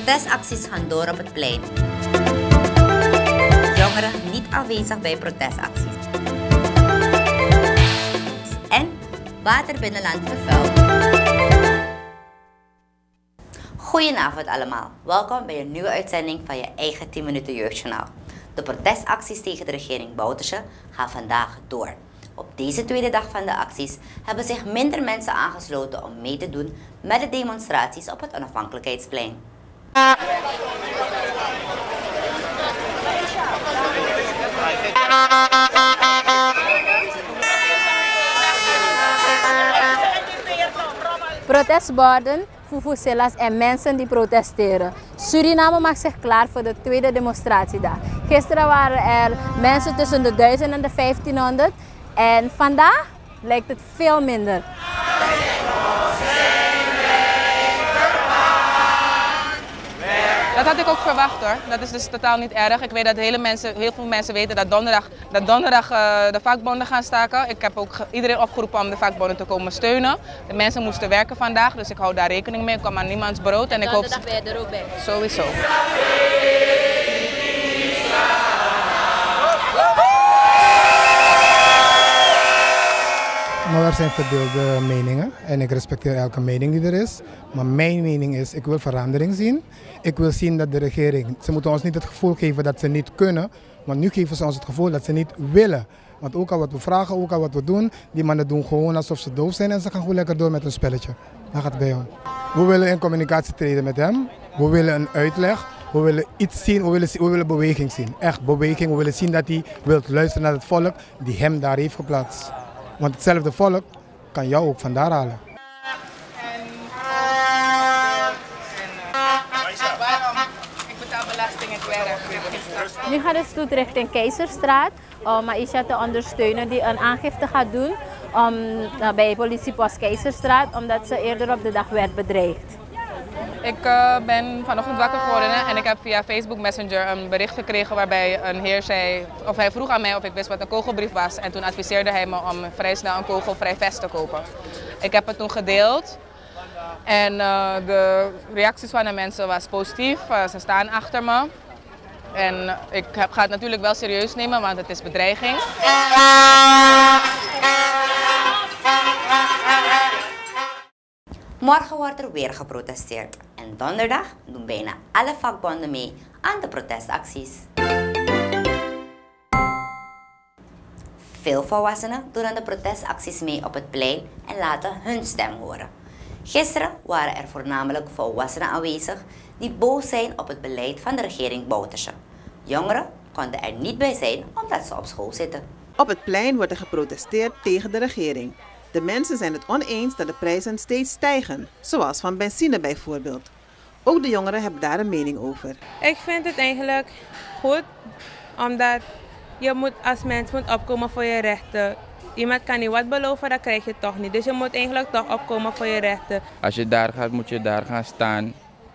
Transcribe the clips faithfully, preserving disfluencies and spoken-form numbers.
Protestacties gaan door op het plein. Jongeren niet aanwezig bij protestacties. En water binnenland vervuild. Goedenavond allemaal. Welkom bij een nieuwe uitzending van je eigen tien minuten Jeugdjournaal. De protestacties tegen de regering Bouterse gaan vandaag door. Op deze tweede dag van de acties hebben zich minder mensen aangesloten om mee te doen met de demonstraties op het Onafhankelijkheidsplein. Protestborden, vuvuzelas en mensen die protesteren. Suriname maakt zich klaar voor de tweede demonstratiedag. Gisteren waren er mensen tussen de duizend en de vijftienhonderd en vandaag lijkt het veel minder. Dat had ik ook verwacht hoor. Dat is dus totaal niet erg. Ik weet dat hele mensen, heel veel mensen weten dat donderdag, dat donderdag uh, de vakbonden gaan staken. Ik heb ook iedereen opgeroepen om de vakbonden te komen steunen. De mensen moesten werken vandaag, dus ik hou daar rekening mee. Ik kom aan niemands brood. En ik hoop... Donderdag ben je er ook bij. Sowieso. Nou, er zijn verdeelde meningen en ik respecteer elke mening die er is. Maar mijn mening is, ik wil verandering zien. Ik wil zien dat de regering, ze moeten ons niet het gevoel geven dat ze niet kunnen. Want nu geven ze ons het gevoel dat ze niet willen. Want ook al wat we vragen, ook al wat we doen, die mannen doen gewoon alsof ze doof zijn en ze gaan gewoon lekker door met hun spelletje. Daar gaat het bij om. We willen in communicatie treden met hem. We willen een uitleg. We willen iets zien, we willen, we willen beweging zien. Echt beweging. We willen zien dat hij wil luisteren naar het volk die hem daar heeft geplaatst. Want hetzelfde volk kan jou ook vandaar halen. Ik betaal belasting en werk. Nu gaat de stoet richting Keizerstraat om Aisha te ondersteunen die een aangifte gaat doen om, uh, bij politiepost Keizerstraat omdat ze eerder op de dag werd bedreigd. Ik uh, ben vanochtend wakker geworden hè, en ik heb via Facebook Messenger een bericht gekregen waarbij een heer zei, of hij vroeg aan mij of ik wist wat een kogelbrief was en toen adviseerde hij me om vrij snel een kogelvrij vest te kopen. Ik heb het toen gedeeld en uh, de reacties van de mensen was positief, uh, ze staan achter me en ik heb, ga het natuurlijk wel serieus nemen want het is bedreiging. Morgen wordt er weer geprotesteerd en donderdag doen bijna alle vakbonden mee aan de protestacties. Veel volwassenen doen aan de protestacties mee op het plein en laten hun stem horen. Gisteren waren er voornamelijk volwassenen aanwezig die boos zijn op het beleid van de regering Bouterse. Jongeren konden er niet bij zijn omdat ze op school zitten. Op het plein wordt er geprotesteerd tegen de regering. De mensen zijn het oneens dat de prijzen steeds stijgen, zoals van benzine bijvoorbeeld. Ook de jongeren hebben daar een mening over. Ik vind het eigenlijk goed, omdat je moet als mens moet opkomen voor je rechten. Iemand kan niet wat beloven, dat krijg je toch niet. Dus je moet eigenlijk toch opkomen voor je rechten. Als je daar gaat, moet je daar gaan staan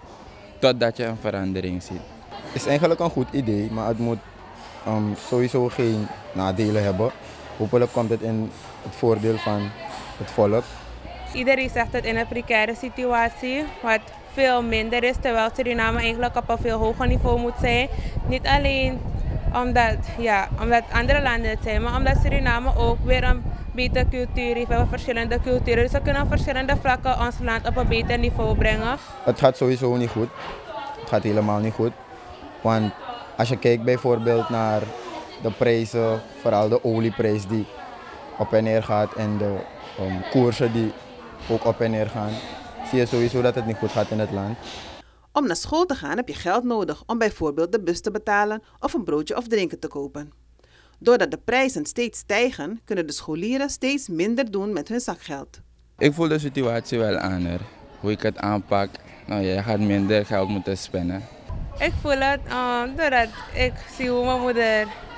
totdat je een verandering ziet. Het is eigenlijk een goed idee, maar het moet um, sowieso geen nadelen hebben. Hopelijk komt het in het voordeel van het volk. Iedereen zegt het in een precaire situatie, wat veel minder is, terwijl Suriname eigenlijk op een veel hoger niveau moet zijn. Niet alleen omdat, ja, omdat andere landen het zijn, maar omdat Suriname ook weer een betere cultuur heeft. We hebben verschillende culturen, dus we kunnen op verschillende vlakken ons land op een beter niveau brengen. Het gaat sowieso niet goed. Het gaat helemaal niet goed. Want als je kijkt bijvoorbeeld naar de prijzen, vooral de olieprijs die op en neer gaat en de um, koersen die ook op en neer gaan, zie je sowieso dat het niet goed gaat in het land. Om naar school te gaan heb je geld nodig om bijvoorbeeld de bus te betalen of een broodje of drinken te kopen. Doordat de prijzen steeds stijgen, kunnen de scholieren steeds minder doen met hun zakgeld. Ik voel de situatie wel aan er. Hoe ik het aanpak, nou, je gaat minder geld moeten spenden. Ik voel het uh, doordat ik zie hoe mijn moeder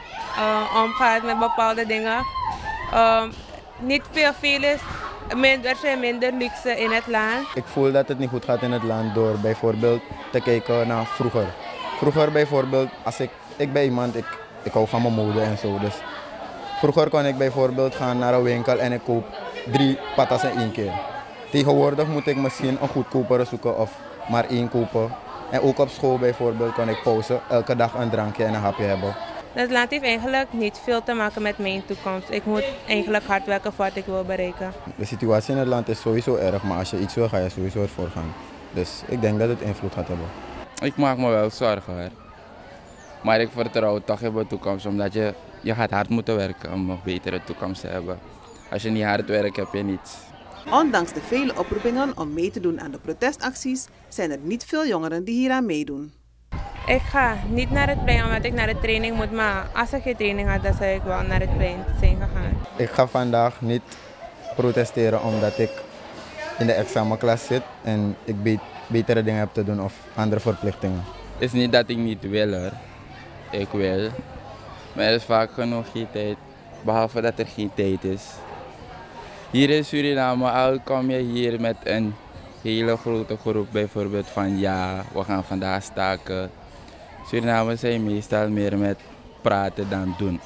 uh, omgaat met bepaalde dingen. Uh, niet veel veel is, minder zijn minder luxe in het land. Ik voel dat het niet goed gaat in het land door bijvoorbeeld te kijken naar vroeger. Vroeger bijvoorbeeld, als ik, ik ben iemand, ik, ik hou van mijn mode en zo. Dus vroeger kon ik bijvoorbeeld gaan naar een winkel en ik koop drie patas in één keer. Tegenwoordig moet ik misschien een goedkopere zoeken of maar één kopen En ook op school bijvoorbeeld kon ik pauze elke dag een drankje en een hapje hebben. Het land heeft eigenlijk niet veel te maken met mijn toekomst. Ik moet eigenlijk hard werken voor wat ik wil bereiken. De situatie in het land is sowieso erg, maar als je iets wil, ga je sowieso ervoor gaan. Dus ik denk dat het invloed gaat hebben. Ik maak me wel zorgen hoor. Maar ik vertrouw toch in de toekomst, omdat je, je gaat hard moeten werken om een betere toekomst te hebben. Als je niet hard werkt, heb je niets. Ondanks de vele oproepingen om mee te doen aan de protestacties, zijn er niet veel jongeren die hieraan meedoen. Ik ga niet naar het plein omdat ik naar de training moet, maar als ik geen training had, dan zou ik wel naar het plein zijn gegaan. Ik ga vandaag niet protesteren omdat ik in de examenklas zit en ik be betere dingen heb te doen of andere verplichtingen. Het is niet dat ik niet wil hoor. Ik wil. Maar er is vaak genoeg geen tijd. Behalve dat er geen tijd is. Hier in Suriname, al kom je hier met een hele grote groep bijvoorbeeld van ja, we gaan vandaag staken. Surinamers zijn meestal meer met praten dan doen.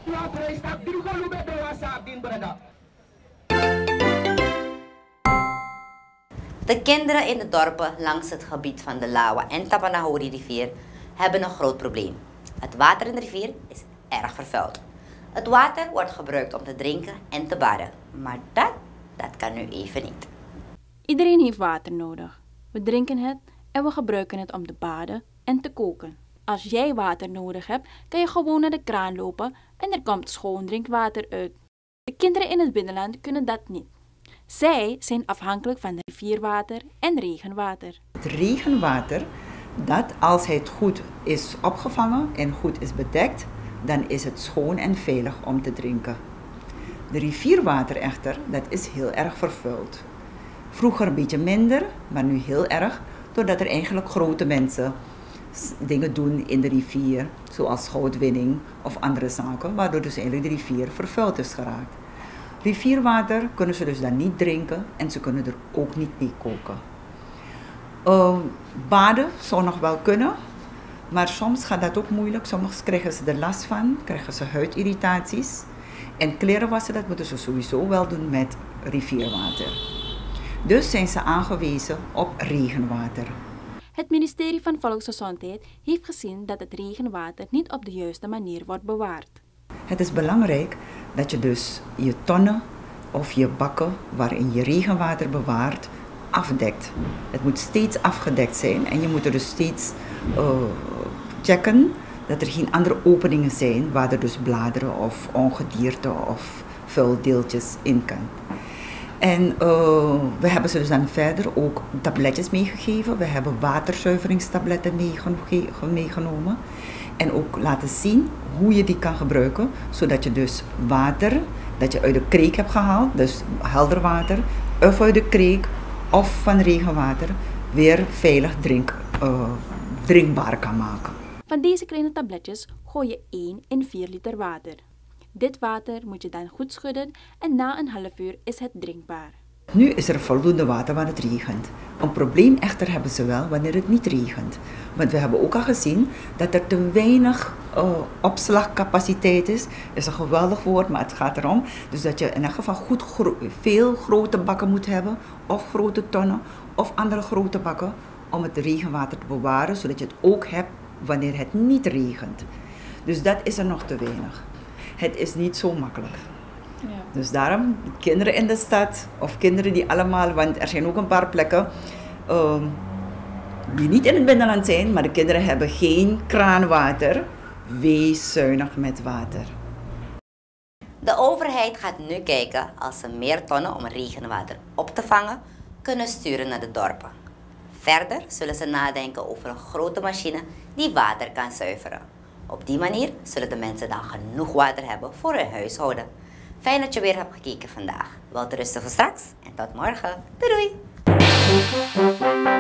De kinderen in de dorpen langs het gebied van de Lawa en Tapanahori rivier hebben een groot probleem. Het water in de rivier is erg vervuild. Het water wordt gebruikt om te drinken en te baden, maar dat, dat kan nu even niet. Iedereen heeft water nodig. We drinken het en we gebruiken het om te baden en te koken. Als jij water nodig hebt, kan je gewoon naar de kraan lopen en er komt schoon drinkwater uit. De kinderen in het binnenland kunnen dat niet. Zij zijn afhankelijk van rivierwater en regenwater. Het regenwater, dat als het goed is opgevangen en goed is bedekt, dan is het schoon en veilig om te drinken. De rivierwater echter, dat is heel erg vervuild. Vroeger een beetje minder, maar nu heel erg, doordat er eigenlijk grote mensen dingen doen in de rivier, zoals goudwinning of andere zaken, waardoor dus eigenlijk de rivier vervuild is geraakt. Rivierwater kunnen ze dus dan niet drinken en ze kunnen er ook niet mee koken. Uh, baden zou nog wel kunnen, maar soms gaat dat ook moeilijk. Soms krijgen ze er last van, krijgen ze huidirritaties. En kleren wassen, dat moeten ze sowieso wel doen met rivierwater. Dus zijn ze aangewezen op regenwater. Het ministerie van Volksgezondheid heeft gezien dat het regenwater niet op de juiste manier wordt bewaard. Het is belangrijk dat je dus je tonnen of je bakken waarin je regenwater bewaart afdekt. Het moet steeds afgedekt zijn en je moet er dus steeds uh, checken dat er geen andere openingen zijn waar er dus bladeren of ongedierte of vuildeeltjes in kan. En uh, we hebben ze dus dan verder ook tabletjes meegegeven. We hebben waterzuiveringstabletten meegenomen. En ook laten zien hoe je die kan gebruiken, zodat je dus water dat je uit de kreek hebt gehaald, dus helder water, of uit de kreek of van regenwater, weer veilig drink, uh, drinkbaar kan maken. Van deze kleine tabletjes gooi je één in vier liter water. Dit water moet je dan goed schudden en na een half uur is het drinkbaar. Nu is er voldoende water wanneer het regent. Een probleem echter hebben ze wel wanneer het niet regent. Want we hebben ook al gezien dat er te weinig uh, opslagcapaciteit is. Dat is een geweldig woord, maar het gaat erom. Dus dat je in elk geval goed gro- veel grote bakken moet hebben. Of grote tonnen of andere grote bakken. Om het regenwater te bewaren, zodat je het ook hebt wanneer het niet regent. Dus dat is er nog te weinig. Het is niet zo makkelijk. Ja. Dus daarom, kinderen in de stad of kinderen die allemaal, want er zijn ook een paar plekken uh, die niet in het binnenland zijn, maar de kinderen hebben geen kraanwater. Wees zuinig met water. De overheid gaat nu kijken als ze meer tonnen om regenwater op te vangen kunnen sturen naar de dorpen. Verder zullen ze nadenken over een grote machine die water kan zuiveren. Op die manier zullen de mensen dan genoeg water hebben voor hun huishouden. Fijn dat je weer hebt gekeken vandaag. Wel te rusten voor straks en tot morgen. Doei doei!